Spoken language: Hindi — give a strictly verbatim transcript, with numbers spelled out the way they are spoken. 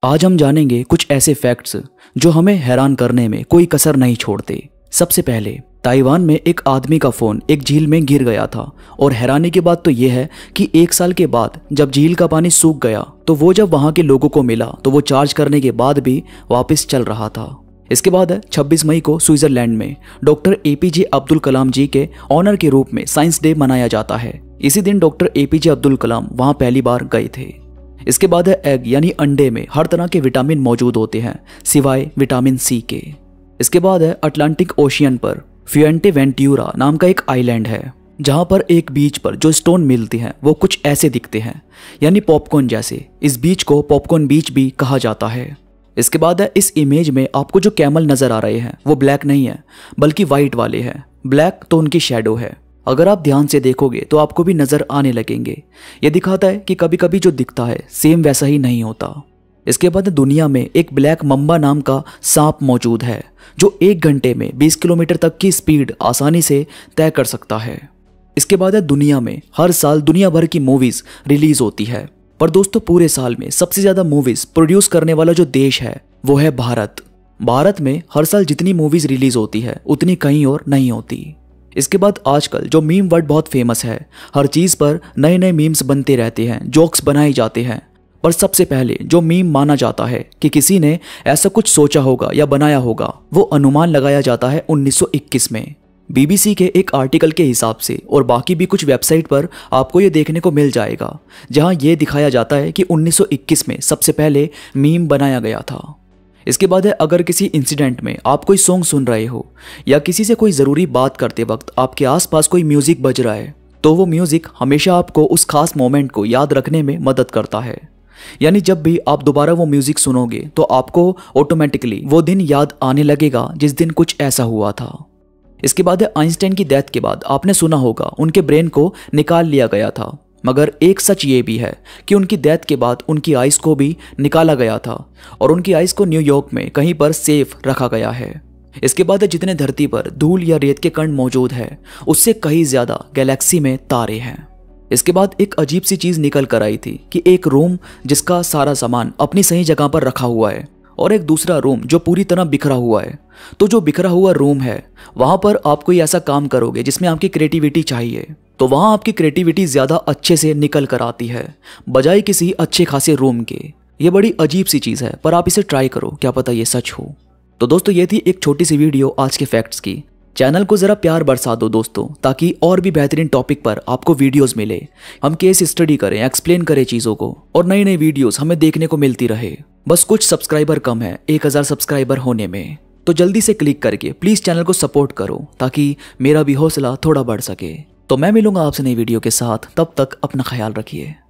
आज हम जानेंगे कुछ ऐसे फैक्ट्स जो हमें हैरान करने में कोई कसर नहीं छोड़ते। सबसे पहले, ताइवान में एक आदमी का फोन एक झील में गिर गया था और हैरानी की बात तो यह है कि एक साल के बाद जब झील का पानी सूख गया तो वो जब वहां के लोगों को मिला तो वो चार्ज करने के बाद भी वापस चल रहा था। इसके बाद है छब्बीस मई को स्विट्जरलैंड में डॉक्टर एपीजे अब्दुल कलाम जी के ऑनर के रूप में साइंस डे मनाया जाता है। इसी दिन डॉक्टर एपीजे अब्दुल कलाम वहां पहली बार गए थे। इसके बाद है एग यानी अंडे में हर तरह के विटामिन मौजूद होते हैं सिवाय विटामिन सी के। इसके बाद है अटलांटिक ओशियन पर फ्यूएंटेवेंट्यूरा नाम का एक आइलैंड है जहां पर एक बीच पर जो स्टोन मिलते हैं वो कुछ ऐसे दिखते हैं यानी पॉपकॉर्न जैसे। इस बीच को पॉपकॉर्न बीच भी कहा जाता है। इसके बाद है इस इमेज में आपको जो कैमल नजर आ रहे हैं वो ब्लैक नहीं है बल्कि वाइट वाले हैं। ब्लैक तो उनकी शैडो है। अगर आप ध्यान से देखोगे तो आपको भी नजर आने लगेंगे। ये दिखाता है कि कभी कभी जो दिखता है सेम वैसा ही नहीं होता। इसके बाद दुनिया में एक ब्लैक मम्बा नाम का सांप मौजूद है जो एक घंटे में बीस किलोमीटर तक की स्पीड आसानी से तय कर सकता है। इसके बाद दुनिया में हर साल दुनिया भर की मूवीज रिलीज होती है, पर दोस्तों पूरे साल में सबसे ज्यादा मूवीज प्रोड्यूस करने वाला जो देश है वो है भारत। भारत में हर साल जितनी मूवीज रिलीज होती है उतनी कहीं और नहीं होती। इसके बाद आजकल जो मीम वर्ड बहुत फेमस है, हर चीज पर नए नए मीम्स बनते रहते हैं, जोक्स बनाए जाते हैं। पर सबसे पहले जो मीम माना जाता है कि किसी ने ऐसा कुछ सोचा होगा या बनाया होगा, वो अनुमान लगाया जाता है उन्नीस सौ इक्कीस में। बीबीसी के एक आर्टिकल के हिसाब से और बाकी भी कुछ वेबसाइट पर आपको ये देखने को मिल जाएगा जहां ये दिखाया जाता है कि उन्नीस सौ इक्कीस में सबसे पहले मीम बनाया गया था। इसके बाद है अगर किसी इंसिडेंट में आप कोई सॉन्ग सुन रहे हो या किसी से कोई ज़रूरी बात करते वक्त आपके आसपास कोई म्यूज़िक बज रहा है तो वो म्यूज़िक हमेशा आपको उस खास मोमेंट को याद रखने में मदद करता है। यानी जब भी आप दोबारा वो म्यूज़िक सुनोगे तो आपको ऑटोमेटिकली वो दिन याद आने लगेगा जिस दिन कुछ ऐसा हुआ था। इसके बाद है आइंस्टाइन की डेथ के बाद आपने सुना होगा उनके ब्रेन को निकाल लिया गया था, मगर एक सच ये भी है कि उनकी डेथ के बाद उनकी आइस को भी निकाला गया था और उनकी आइस को न्यूयॉर्क में कहीं पर सेफ रखा गया है। इसके बाद जितने धरती पर धूल या रेत के कण मौजूद है उससे कहीं ज्यादा गैलेक्सी में तारे हैं। इसके बाद एक अजीब सी चीज निकल कर आई थी कि एक रूम जिसका सारा सामान अपनी सही जगह पर रखा हुआ है और एक दूसरा रूम जो पूरी तरह बिखरा हुआ है। तो जो बिखरा हुआ रूम है वहां पर आप कोई ऐसा काम करोगे जिसमें आपकी क्रिएटिविटी चाहिए तो वहां आपकी क्रिएटिविटी ज्यादा अच्छे से निकल कर आती है बजाय किसी अच्छे खासे रूम के। ये बड़ी अजीब सी चीज है, पर आप इसे ट्राई करो, क्या पता ये सच हो। तो दोस्तों ये थी एक छोटी सी वीडियो आज के फैक्ट्स की। चैनल को जरा प्यार बरसा दो दोस्तों, ताकि और भी बेहतरीन टॉपिक पर आपको वीडियोस मिले। हम केस स्टडी करें, एक्सप्लेन करें चीजों को और नई नई वीडियोस हमें देखने को मिलती रहे। बस कुछ सब्सक्राइबर कम है एक हजार सब्सक्राइबर होने में, तो जल्दी से क्लिक करके प्लीज चैनल को सपोर्ट करो ताकि मेरा भी हौसला थोड़ा बढ़ सके। तो मैं मिलूंगा आपसे नई वीडियो के साथ, तब तक अपना ख्याल रखिए।